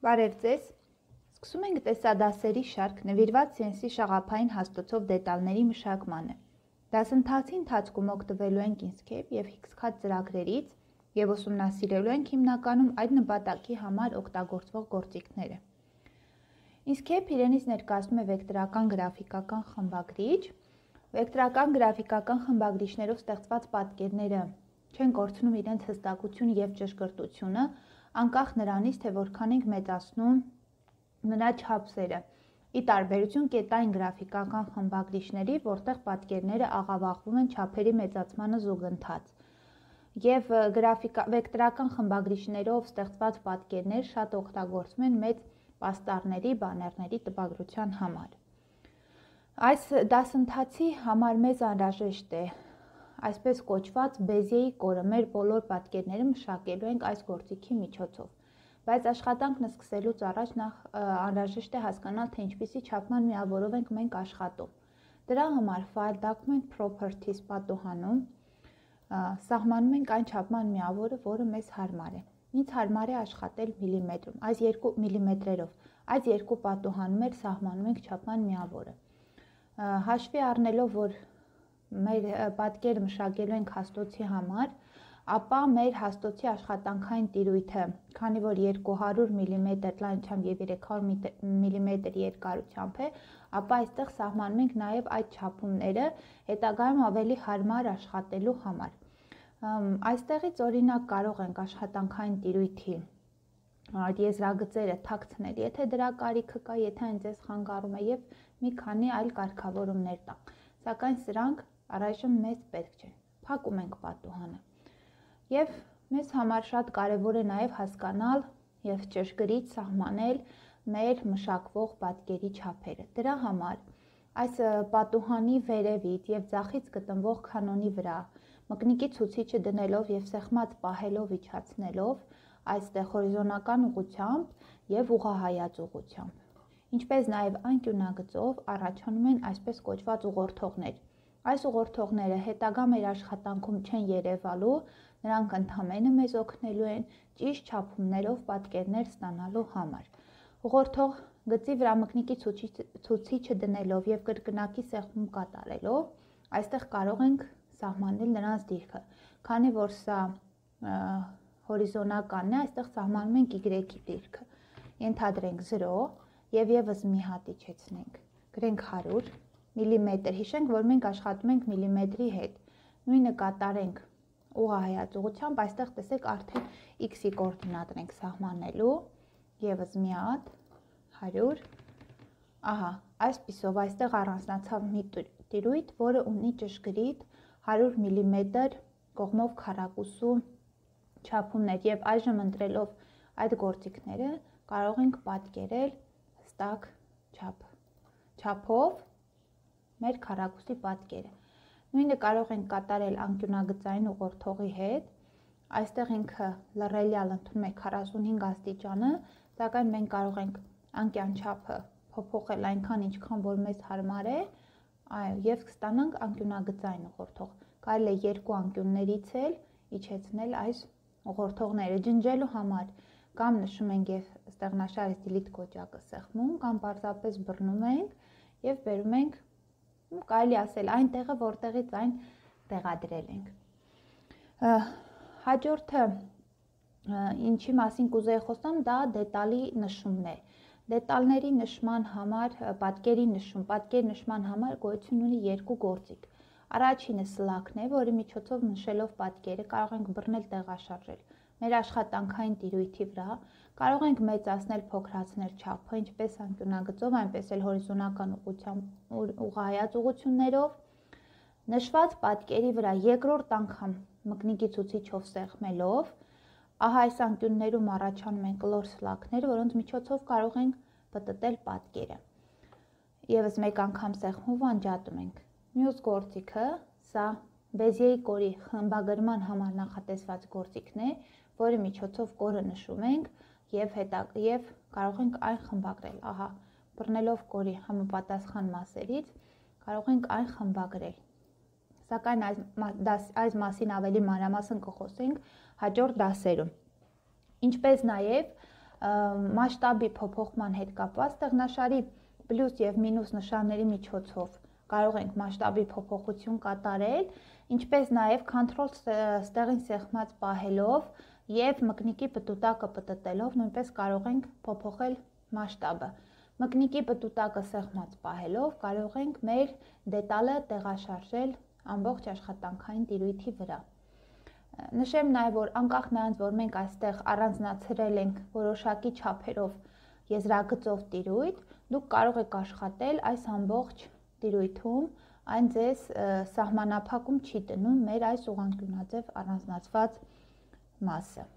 Բարև ձեզ։ Սկսում ենք տեսադասերի շարք նվիրված CNC շաղափային հաստոցով դետալների մշակմանը։ Դասընթացի ընթացքում օգտվելու ենք Inkscape և Hixcat ծրագրերից և ուսումնասիրելու ենք հիմնականում այդ նպատակի համար օգտագործվող գործիքները։ Inkscape իրենից ներկայացնում է վեկտորական գրաֆիկական խմբագրիչ։ Վեկտորական գրաֆիկական խմբագրիչներով ստեղծված պատկերները չեն կորցնում իրենց հստակությունը և ճշգրտությունը, անկախ նրանից, թե որքան ենք մեծացնում նրա չափսերը, ի տարբերություն կետային գրաֆիկական խմբագրիչների, որտեղ պատկերները աղավաղվում են չափերի մեծացմանը զուգընթաց, և վեկտորական խմբագրիչներով ստեղծված պատկերներ շատ օգտագործվում են մեծ պաստառների, բաներների տպագրության համար։ Այս դասընթացի համար մեզ անհրաժեշտ է այսպես կոչված Bezier կորը, մեր բոլոր պատկերները մշակելու ենք այս գործիքի միջոցով, բայց աշխատանքն սկսելուց առաջ նախ անհրաժեշտ է հասկանալ, թե ինչպիսի չափման միավորով ենք մենք աշխատում։ Դրա համար File Document Properties պատուհանում սահմանում ենք այն չափման միավորը, որը մեզ հարմար է։ Ինձ հարմար է աշխատել միլիմետրում, այս 2 միլիմետրերով, այս երկու պատուհանում էլ սահմանում ենք չափման միավորը։ Հաշվի առնելով, որ մեր պատկերը մշակելու ենք հաստոցի համար, ապա մեր հաստոցի աշխատանքային տիրույթը, քանի որ 200 մմ լայնությամբ և 300 մմ երկարությամբ է, ապա այստեղ սահմանում ենք նաև այդ չափումները հետագայում ավելի հարմար աշխատելու համար։ Այստեղից օրինակ կարող ենք աշխատանքային տիրույթի եզրագծերը թաքցնել, եթե դրա կարիքը կա, եթե այն ձեզ խանգարում է, և մի քանի այլ կարգավորումներ տամ, սակայն սրանք առայժմ մեզ պետք չեն։ Փակում ենք պատուհանը։ Եվ մեզ համար շատ կարևոր է նաև հասկանալ և ճշգրիտ սահմանել մեր մշակվող պատկերի չափերը։ Դրա համար այս պատուհանի վերևից և ձախից գտնվող կանոնի վրա մկնիկի ցուցիչը դնելով և սեղմած պահելով իջացնելով այստեղ հորիզոնական ուղղությամբ և ուղղահայաց ուղղությամբ, ինչպես նաև անկյունագծով առաջանում են այսպես կոչված ուղղորդողներ։ Այս ուղղորդողները հետագա մեր աշխատանքում չեն երևալու, նրանք ընդամենը մեզ օգնելու են ճիշտ չափումներով պատկերներ ստանալու համար։ Ուղղորդող գծի վրա մկնիկի ցուցիչը դնելով և կրկնակի սեղմում կատարելով, այստեղ կարող ենք սահմանել նրանց դիրքը, քանի որ սա հորիզոնականն է, այստեղ սահմանում ենք Y-ի դիրքը։ Ենթադրենք 0 և ևս մի հատ իջեցնենք, գրենք 100 միլիմետր, հիշենք, որ մենք աշխատում ենք միլիմետրի հետ, նույնը կատարենք ուղղահայաց ուղղությամբ, այստեղ տեսեք արդեն X-ի կորդինատն ենք սահմանելու, ևս մի հատ 100, ահա, այսպիսով այստեղ առանձնացավ մի տիրույթ, որը ունի ճշգրիտ 100 մմ կողմով քառակուսու չափումներ, և այժմ ընտրելով այդ գործիքները կարող ենք պատկերել հստակ չափով մեր քառակուսի պատկերը։ Նույնը կարող ենք կատարել անկյունագծային ուղղորդողի հետ, այստեղ ինքը լռելյալ ընդունում է 45 աստիճանը, սակայն մենք կարող ենք անկյան չափը փոփոխել այնքան, ինչքան որ մեզ հարմար է, և կստանանք անկյունագծային ուղղորդող։ Կարելի է երկու անկյուններից էլ իջեցնել այս ուղղորդողները ջնջելու համար, կամ նշում ենք և ստեղնաշարից Delete կոճակը սեղմում, կամ պարզապես բռնում ենք և բերում ենք, կարելի ասել, այն տեղը, որտեղից այն տեղադրել ենք։ Հաջորդը, ինչի մասին կուզեի խոսամ, դա դետալի նշումն է։ Դետալների նշման համար, պատկերի նշման համար գոյություն ունի երկու գործիք։ Առաջինը սլակն է, որի միջոցով նշելով պատկերը կարող ենք բռնել, տեղաշարժել մեր աշխատանքային տիրույթի վրա, կարող ենք մեծացնել, փոքրացնել չափը, ինչպես անկյունագծով, այնպես էլ հորիզոնական ուղղությամբ ուղղահայաց ուղղություններով։ Նշված պատկերի վրա երկրորդ անգամ մկնիկի ցուցիչով սեղմելով, ահա այս անկյուններում առաջանում են կլոր սլակներ, որոնց միջոցով կարող ենք պտտել պատկերը։ Եվս մեկ անգամ սեղմում ու անջատում ենք։ Մյուս գործիքը, սա Bezier կորի խմբագրման համար նախատեսված գործիքն է, որի միջոցով կորը նշում ենք և կարող ենք այն խմբագրել, ահա, բռնելով կորի համապատասխան մասերից, կարող ենք այն խմբագրել։ Սակայն այս մասին ավելի մանրամասն կխոսենք հաջորդ դասերում։ Ինչպես նաև մասշտաբի փոփոխման հետ կապված ստեղնաշարի պլյուս եւ մինուս նշանների միջոցով կարող ենք մասշտաբի փոփոխություն կատարել, ինչպես նաեւ control ստեղին սեղմած պահելով եւ մկնիկի պտուտակը պտտելով նույնպես կարող ենք փոփոխել մասշտաբը։ Մկնիկի պտուտակը սեղմած պահելով կարող ենք մեր դետալը տեղաշարժել ամբողջ աշխատանքային տիրույթի վրա։ Նշեմ նաև, որ անկախ նրանից, որ մենք այստեղ առանձնացրել ենք որոշակի չափերով եզրագծով տիրույթ, դուք կարող եք աշխատել այս ամբողջ տիրույթում, այն ձեզ սահմանափակում չի տնում մեր այս ուղղանկյունաձև առանձնացված մասը։